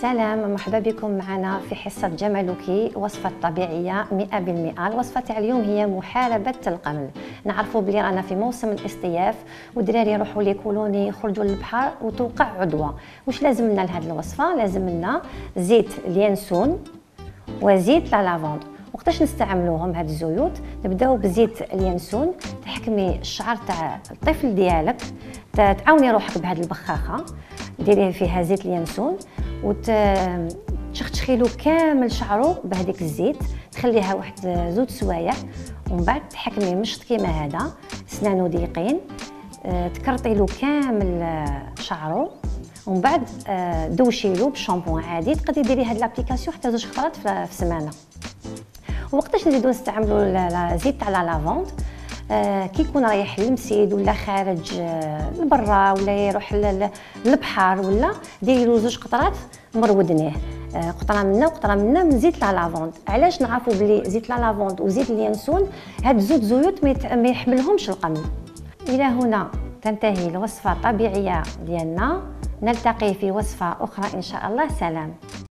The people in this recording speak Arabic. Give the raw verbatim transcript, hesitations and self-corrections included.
سلام، مرحبا بكم معنا في حصة جمالك وصفة طبيعية مئة بالمئة. الوصفة تاع اليوم هي محاربة القمل. نعرفوا بلي رانا في موسم الاصطياف والدراري يروحوا لي كولوني يخرجوا للبحر وتوقع عدوى. واش لازم لنا لهذه الوصفة؟ لازم لنا زيت اليانسون وزيت لا لافندر. وقتاش نستعملوهم هاد الزيوت؟ نبداو بزيت اليانسون. تحكمي الشعر تاع الطفل ديالك، تعاوني روحك بهاد البخاخه، ديريه فيها زيت اليانسون وتشخشخي له كامل شعره بهذيك الزيت، تخليها واحد زوج سوايع، ومن بعد تحكمي مشط كيما هذا، سنانو ضيقين، تكرطي له كامل شعره، ومن بعد دوشي له بشامبون عادي. تقدري ديري هاد لابليكاسيون حتى زوج خطرات في السمانه. وقتاش نزيدو نستعملوا الزيت تاع لا لافندر؟ آه كي يكون رايح للمسيد ولا خارج آه لبرا ولا يروح للبحر ولا ديري له زوج قطرات مرودنيه، آه قطره منا وقطره منا من زيت لا لافندر. علاش نعرفوا بلي زيت لا لافندر وزيت اليانسون هاد زوج زيوت ما يحملهمش القمل. الى هنا تنتهي الوصفه الطبيعيه ديالنا، نلتقي في وصفه اخرى ان شاء الله. سلام.